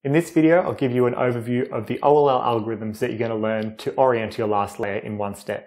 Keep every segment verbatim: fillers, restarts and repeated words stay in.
In this video, I'll give you an overview of the O L L algorithms that you're going to learn to orient your last layer in one step.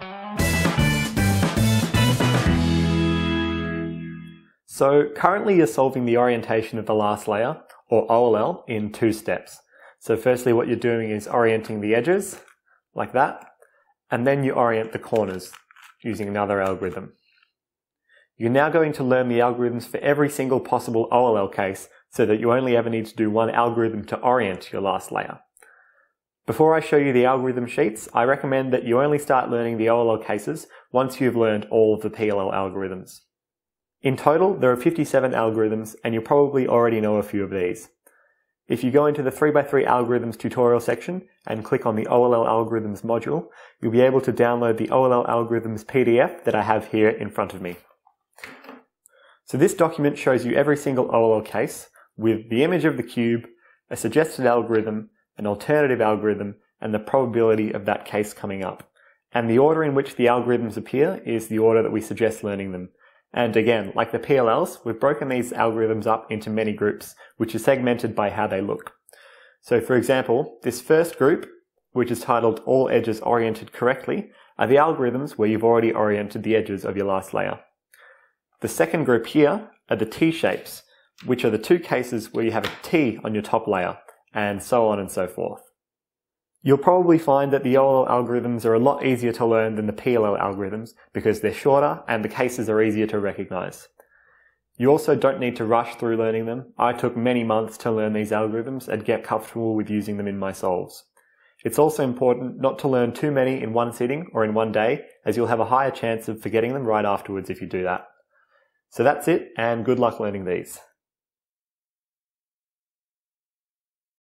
So currently you're solving the orientation of the last layer, or O L L, in two steps. So firstly what you're doing is orienting the edges, like that, and then you orient the corners using another algorithm. You're now going to learn the algorithms for every single possible O L L case so that you only ever need to do one algorithm to orient your last layer. Before I show you the algorithm sheets, I recommend that you only start learning the O L L cases once you've learned all of the P L L algorithms. In total, there are fifty-seven algorithms, and you probably already know a few of these. If you go into the three by three algorithms tutorial section and click on the O L L algorithms module, you'll be able to download the O L L algorithms P D F that I have here in front of me. So this document shows you every single O L L case with the image of the cube, a suggested algorithm, an alternative algorithm, and the probability of that case coming up. And the order in which the algorithms appear is the order that we suggest learning them. And again, like the P L Ls, we've broken these algorithms up into many groups, which is segmented by how they look. So for example, this first group, which is titled All Edges Oriented Correctly, are the algorithms where you've already oriented the edges of your last layer. The second group here are the T-shapes, which are the two cases where you have a T on your top layer, and so on and so forth. You'll probably find that the O L L algorithms are a lot easier to learn than the P L L algorithms because they're shorter and the cases are easier to recognize. You also don't need to rush through learning them. I took many months to learn these algorithms and get comfortable with using them in my solves. It's also important not to learn too many in one sitting or in one day, as you'll have a higher chance of forgetting them right afterwards if you do that. So that's it, and good luck learning these.